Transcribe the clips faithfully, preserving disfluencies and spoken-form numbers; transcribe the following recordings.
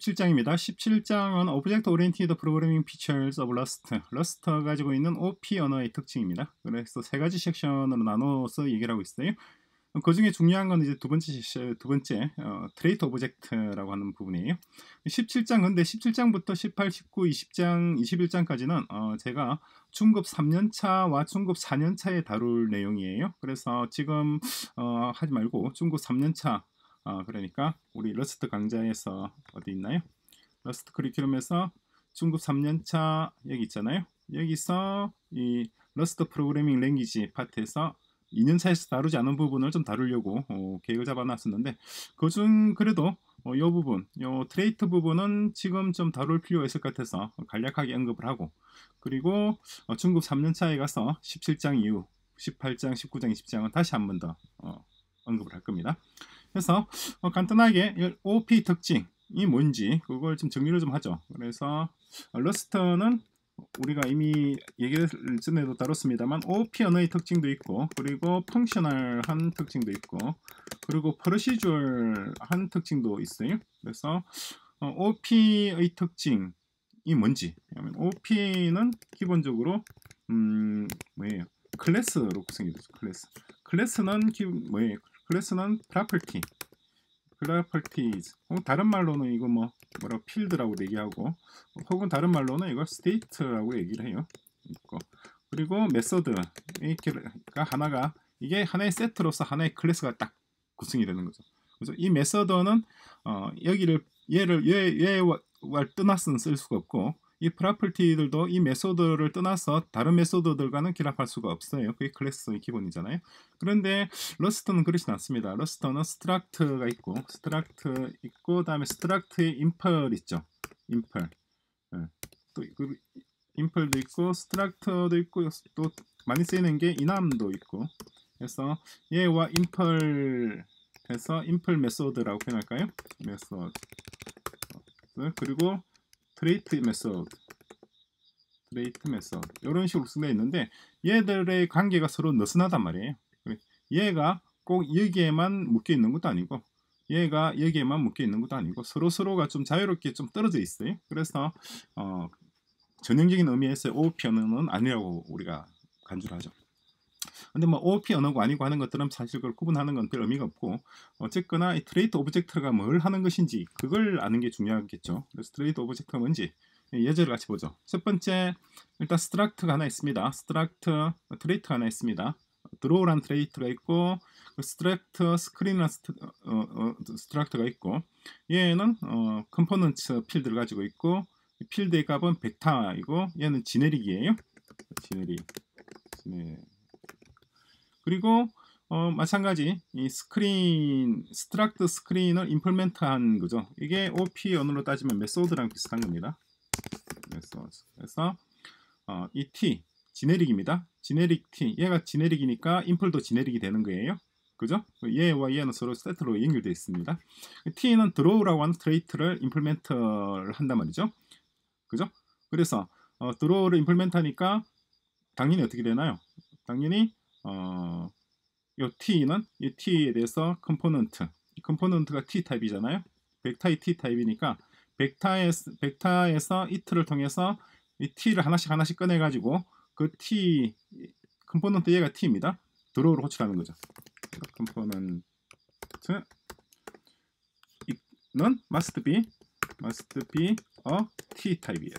십칠 장입니다. 십칠 장은 Object Oriented Programming Features of Rust. 러스트가 가지고 있는 오피 언어의 특징입니다. 그래서 세 가지 섹션으로 나눠서 얘기를 하고 있어요. 그 중에 중요한 건 이제 두 번째, 두 번째, 어, 트레이트 오브젝트라고 하는 부분이에요. 십칠 장, 근데 십칠 장부터 십팔, 십구, 이십 장, 이십일 장까지는 어, 제가 중급 삼 년 차와 중급 사 년 차에 다룰 내용이에요. 그래서 지금 어, 하지 말고 중급 삼 년 차, 어, 그러니까 우리 러스트 강좌에서 어디 있나요? 러스트 커리큘럼에서 중급 삼 년 차 여기 있잖아요. 여기서 이 러스트 프로그래밍 랭귀지 파트에서 이 년 차에서 다루지 않은 부분을 좀 다루려고 어, 계획을 잡아놨었는데 그중 그래도 이 어, 부분, 이 트레이트 부분은 지금 좀 다룰 필요가 있을 것 같아서 간략하게 언급을 하고 그리고 어, 중급 삼 년 차에 가서 십칠 장 이후 십팔 장, 십구 장, 이십 장은 다시 한 번 더 어, 언급을 할 겁니다. 그래서 어, 간단하게 오피 특징이 뭔지 그걸 좀 정리를 좀 하죠. 그래서 어, 러스트는 우리가 이미 얘기를 전에도 다뤘습니다만 오피 언어의 특징도 있고 그리고 펑셔널한 특징도 있고 그리고 프로시저얼한 특징도 있어요. 그래서 어, 오피의 특징이 뭔지 오피는 기본적으로 음 뭐예요? 클래스로 구성이 되죠. 클래스. 클래스는 기, 뭐예요? 클래스는 property, properties. 다른 말로는 이거 뭐 뭐라 필드라고 얘기하고 혹은 다른 말로는 이걸 state라고 얘기를 해요. 있고 그리고 메서드가 하나가 이게 하나의 세트로서 하나의 클래스가 딱 구성이 되는 거죠. 그래서 이 메서드는 어, 여기를 얘를 얘 얘와 떠나서는 쓸 수가 없고 이 프로퍼티들도 이 메소드를 떠나서 다른 메소드들과는 결합할 수가 없어요. 그게 클래스의 기본이잖아요. 그런데 러스트는 그렇진 않습니다. 러스트는 스트럭트가 있고 스트럭트 있고 다음에 스트럭트의 임펄 있죠. 임펄. 네. 또 그 임펄도 있고 스트럭트도 있고 또 많이 쓰이는 게 이남도 있고 그래서 얘와 임펄 해서 임펄 메소드라고 표현할까요? 메소드. 그리고 트레이트 메소드, 트레이트 메소드 이런 식으로 쓰여 있는데 얘들의 관계가 서로 느슨하단 말이에요. 얘가 꼭 여기에만 묶여 있는 것도 아니고 얘가 여기에만 묶여 있는 것도 아니고 서로 서로가 좀 자유롭게 좀 떨어져 있어요. 그래서 어, 전형적인 의미에서 오오피 언어는 아니라고 우리가 간주를 하죠. 근데 뭐 오오피 언어가 아니고 하는 것들은 사실 그걸 구분하는 건 별 의미가 없고 어쨌거나 이 트레이트 오브젝트가 뭘 하는 것인지 그걸 아는 게 중요하겠죠. 그래서 트레이트 오브젝트가 뭔지 예제를 같이 보죠. 첫 번째 일단 스트럭트가 하나 있습니다. 스트럭트 트레이트가 하나 있습니다. 드로우란 트레이트가 있고 스트럭트 스크린이라는 어, 어, 스트럭트가 있고 얘는 어, 컴포넌트 필드를 가지고 있고 필드의 값은 벡터이고 얘는 지네릭이에요. 지네릭. 지네릭. 그리고 어, 마찬가지 이 스크린 스트럭트 스크린을 임플멘트한 거죠. 이게 오피 언어로 따지면 메소드랑 비슷한 겁니다. 메소드. 그래서 어, 이 T 지네릭입니다. 지네릭 T 얘가 지네릭이니까 임플도 지네릭이 되는 거예요. 그죠? 얘와 얘는 서로 세트로 연결되어 있습니다. T는 드로우라고 하는 트레이트를 임플멘트를 한단 말이죠. 그죠? 그래서 어, 드로우를 임플멘트하니까 당연히 어떻게 되나요? 당연히 어, 요 T는 이 T에 대해서 컴포넌트, 컴포넌트가 T 타입이잖아요. 벡터의 T 타입이니까 벡터에서, 벡터에서 it를 통해서 이 T를 하나씩 하나씩 꺼내 가지고 그 T 컴포넌트 얘가 T입니다. 드로우를 호출하는 거죠. 컴포넌트는 must be must be a T 타입이에요.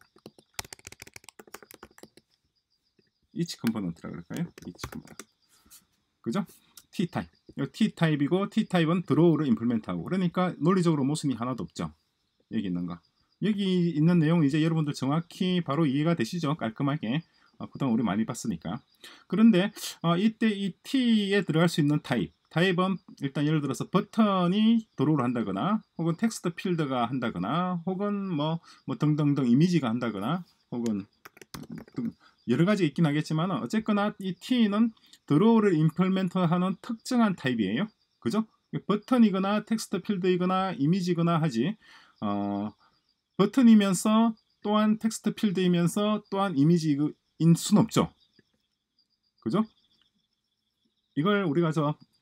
each 컴포넌트라고 그럴까요? each 컴포넌트. 그죠? T 타입. T 타입이고 T 타입은 드로우를 임플멘트하고 그러니까 논리적으로 모순이 하나도 없죠. 여기 있는 거. 여기 있는 내용은 이제 여러분들 정확히 바로 이해가 되시죠? 깔끔하게. 어, 그동안 우리 많이 봤으니까. 그런데 어, 이때 이 T에 들어갈 수 있는 타입. 타입은 일단 예를 들어서 버튼이 드로우를 한다거나 혹은 텍스트 필드가 한다거나 혹은 뭐, 뭐 등등등 이미지가 한다거나 혹은 여러 가지 있긴 하겠지만 어쨌거나 이 T는 드로우를 임플멘트하는 특정한 타입이에요. 그죠? 버튼이거나 텍스트 필드이거나 이미지거나 하지 어, 버튼이면서 또한 텍스트 필드이면서 또한 이미지인 수는 없죠. 그죠? 이걸 우리가 저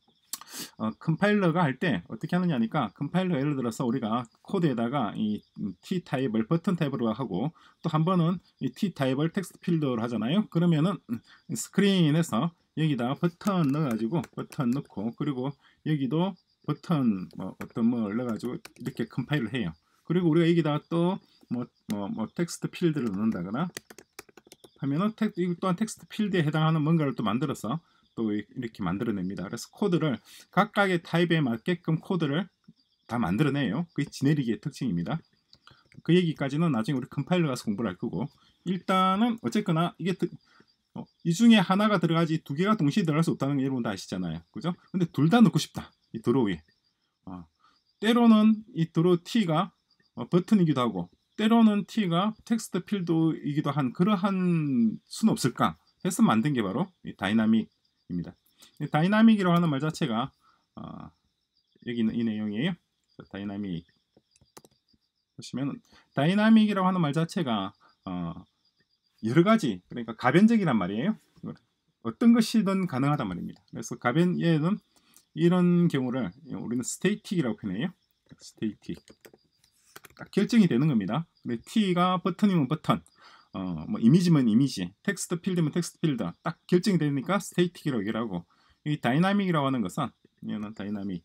어, 컴파일러가 할 때 어떻게 하느냐니까 컴파일러 예를 들어서 우리가 코드에다가 이 t 타입을 버튼 타입으로 하고 또 한 번은 이 t 타입을 텍스트 필드로 하잖아요. 그러면은 스크린에서 여기다 버튼 넣어가지고 버튼 넣고 그리고 여기도 버튼 뭐 어떤 뭐 넣어가지고 이렇게 컴파일을 해요. 그리고 우리가 여기다 또 뭐 뭐 뭐 텍스트 필드를 넣는다거나 하면은 텍, 이 또한 텍스트 필드에 해당하는 뭔가를 또 만들어서 또 이렇게 만들어냅니다. 그래서 코드를 각각의 타입에 맞게끔 코드를 다 만들어내요. 그게 지네릭의 특징입니다. 그 얘기까지는 나중에 우리 컴파일러 가서 공부를 할 거고 일단은 어쨌거나 이게 어, 이 중에 하나가 들어가지 두 개가 동시에 들어갈 수 없다는 게 여러분 다 아시잖아요. 그죠? 근데 둘 다 넣고 싶다. 이 드로우에. 어, 때로는 이 드로우 T가 어, 버튼이기도 하고 때로는 T가 텍스트 필드이기도 한 그러한 수는 없을까 해서 만든 게 바로 이 다이나믹입니다. 이 다이나믹이라고 하는 말 자체가 어, 여기 있는 이 내용이에요. 자, 다이나믹 보시면 다이나믹이라고 하는 말 자체가 어, 여러 가지 그러니까 가변적이란 말이에요. 어떤 것이든 가능하단 말입니다. 그래서 가변 얘는 이런 경우를 우리는 스테이틱이라고 표현해요. 스테이틱 딱 결정이 되는 겁니다. T가 버튼이면 버튼, 어, 뭐 이미지면 이미지, 텍스트 필드면 텍스트 필드 딱 결정이 되니까 스테이틱이라고 얘기를 하고 이 다이나믹이라고 하는 것은 얘는 다이나믹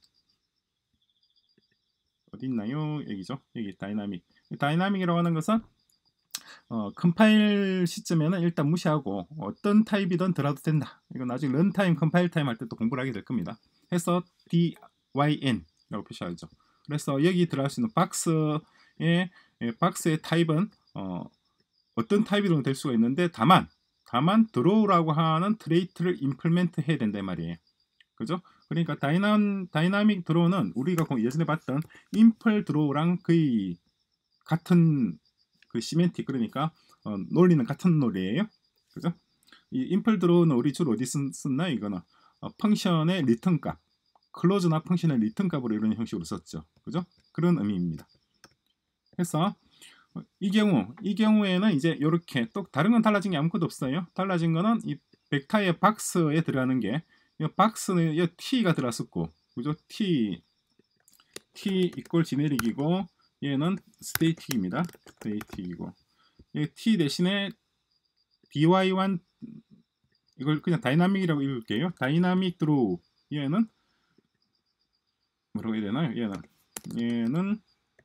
어디 있나요? 여기죠. 여기 다이나믹. 다이나믹이라고 하는 것은 어, 컴파일 시점에는 일단 무시하고 어떤 타입이든 들어도 된다. 이건 나중에 런타임, 컴파일 타임 할 때 또 공부를 하게 될 겁니다. 해서 dyn라고 표시하죠. 그래서 여기 들어갈 수 있는 박스의 예, 박스의 타입은 어, 어떤 타입이든 될 수가 있는데 다만 다만 드로우라고 하는 트레이트를 임플멘트 해야 된다 말이에요. 그죠? 그러니까 다이남, 다이나믹 드로우는 우리가 예전에 봤던 임플 드로우랑 거의 같은 그 시멘틱 그러니까 어, 논리는 같은 논리예요. 그죠? 이 임플 드로우는 우리 주로 어디 쓴, 썼나 이거는 어, 펑션의 리턴 값, 클로즈나 펑션의 리턴 값으로 이런 형식으로 썼죠. 그죠? 그런 의미입니다. 그래서 어, 이 경우 이 경우에는 이제 이렇게 또 다른 건 달라진 게 아무것도 없어요. 달라진 거는 이 벡터의 박스에 들어가는 게 이 박스는 이 t가 들어갔었고 그죠? t t 이퀄 지네릭이고 얘는 스테이틱입니다. 스테이틱이고 t 대신에 dy1 이걸 그냥 다이나믹이라고 읽을게요. 다이나믹 드로우 얘는 뭐라고 해야 되나요? 얘는 얘는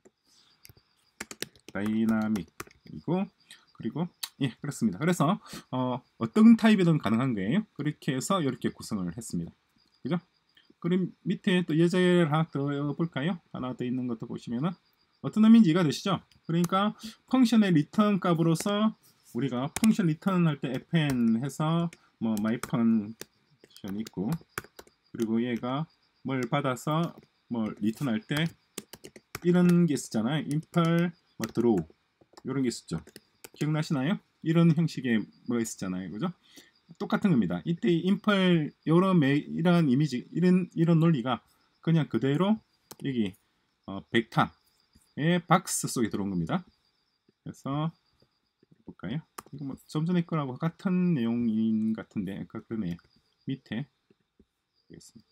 다이나믹이고 그리고 예 그렇습니다. 그래서 어, 어떤 타입이든 가능한 거예요. 그렇게 해서 이렇게 구성을 했습니다. 그죠? 그럼 밑에 또 예제를 하나 더 볼까요? 하나 더 있는 것도 보시면은 어떤 의미인지 이해가 되시죠? 그러니까 펑션의 리턴 값으로서 우리가 펑션 리턴 할 때 fn 해서 뭐 my function 있고 그리고 얘가 뭘 받아서 뭐 리턴 할 때 이런 게 있었잖아요. impl 뭐 draw 이런 게 있었죠. 기억나시나요? 이런 형식의 뭐가 있었잖아요. 그죠? 똑같은 겁니다. 이때 impl 이런 이런 이미지 이런 이런 논리가 그냥 그대로 여기 어, 벡터의 박스 속에 들어온 겁니다. 그래서 볼까요? 이거 뭐 좀 전에 거라고 같은 내용인 같은데 아까 그러네 밑에 되겠습니다.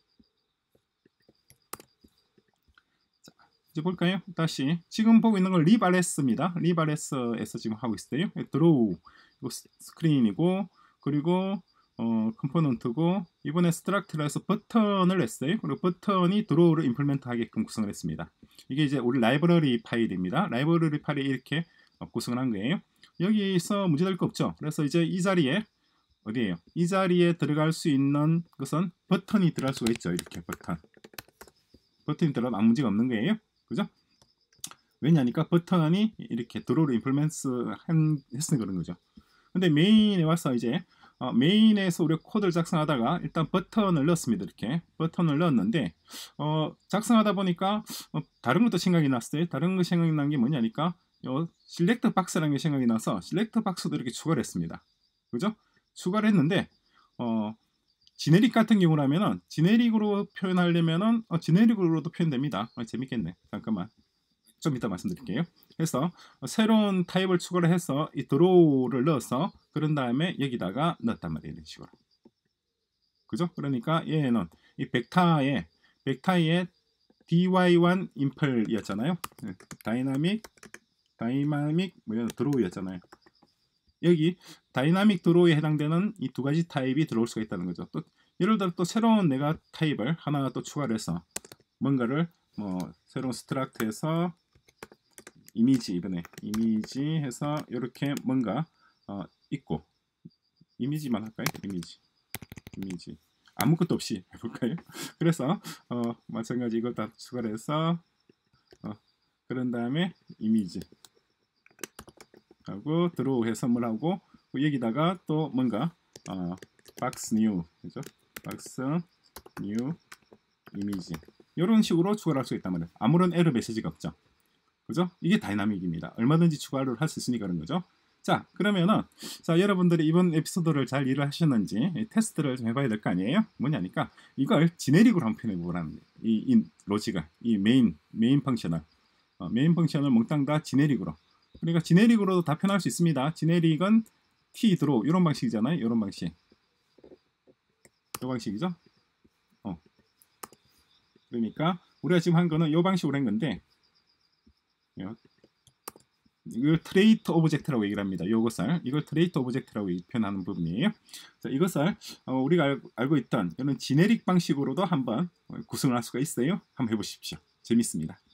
자, 이제 볼까요? 다시 지금 보고 있는 건 리바레스입니다. 리바레스에서 지금 하고 있어요. 드로우 이거 스크린이고 그리고 어, 컴포넌트고 이번에 스트럭트라서 버튼을 냈어요. 그리고 버튼이 드로우를 임플멘트 하게끔 구성을 했습니다. 이게 이제 우리 라이브러리 파일입니다. 라이브러리 파일이 이렇게 구성을 한 거예요. 여기서 문제될 거 없죠. 그래서 이제 이 자리에 어디에요? 이 자리에 들어갈 수 있는 것은 버튼이 들어갈 수가 있죠. 이렇게 버튼. 버튼이 들어가면 아무 문제가 없는 거예요. 그죠? 왜냐니까 버튼이 이렇게 드로우를 임플멘트 했으니 그런 거죠. 근데 메인에 와서 이제 어, 메인에서 우리가 코드를 작성하다가 일단 버튼을 넣었습니다. 이렇게 버튼을 넣었는데 어, 작성하다 보니까 어, 다른 것도 생각이 났어요. 다른 거 생각이 난 게 뭐냐니까 요 실렉트 박스라는 게 생각이 나서 실렉트 박스도 이렇게 추가를 했습니다. 그죠? 추가를 했는데 어, 지네릭 같은 경우라면은 지네릭으로 표현하려면은 어, 지네릭으로도 표현됩니다. 어, 재밌겠네. 잠깐만. 좀 이따 말씀드릴게요. 그래서 새로운 타입을 추가를 해서 이 드로우를 넣어서 그런 다음에 여기다가 넣었단 말이에요. 이런 식으로. 그죠? 그러니까 얘는 이 벡터에 백타이의 디와이원 임플이었잖아요. 다이나믹 다이나믹 뭐 드로우였잖아요. 여기 다이나믹 드로우에 해당되는 이 두 가지 타입이 들어올 수가 있다는 거죠. 또 예를 들어 또 새로운 내가 타입을 하나 또 추가를 해서 뭔가를 뭐 새로운 스트럭트에서 이미지 이번에 이미지 해서 이렇게 뭔가 어, 있고 이미지만 할까요? 이미지 이미지 아무것도 없이 해볼까요? 그래서 어, 마찬가지 이걸 다 추가를 해서 어, 그런 다음에 이미지 하고 드로우 해서 선물하고 여기다가 또 뭔가 어, 박스 뉴 그죠? 박스 뉴 이미지 이런 식으로 추가를 할 수 있단 말이에요. 아무런 에러 메시지가 없죠. 그죠? 이게 다이나믹입니다. 얼마든지 추가를 할 수 있으니까 그런 거죠. 자, 그러면은 자 여러분들이 이번 에피소드를 잘 이해를 하셨는지 테스트를 좀 해봐야 될 거 아니에요? 뭐냐니까 이걸 지네릭으로 한번 표현해 보라는 거예요. 이, 이 로직을 이 메인 메인 펑션을 어, 메인 펑션을 몽땅 다 지네릭으로 그러니까 지네릭으로도 다 표현할 수 있습니다. 지네릭은 t 드로우 이런 방식이잖아요. 이런 방식 이 방식이죠. 어. 그러니까 우리가 지금 한 거는 이 방식으로 한 건데 이걸 트레이트 오브젝트라고 얘기를 합니다. 이것을 이걸 트레이트 오브젝트라고 표현하는 부분이에요. 자, 이것을 어, 우리가 알, 알고 있던 이런 지네릭 방식으로도 한번 구성을 할 수가 있어요. 한번 해보십시오. 재밌습니다.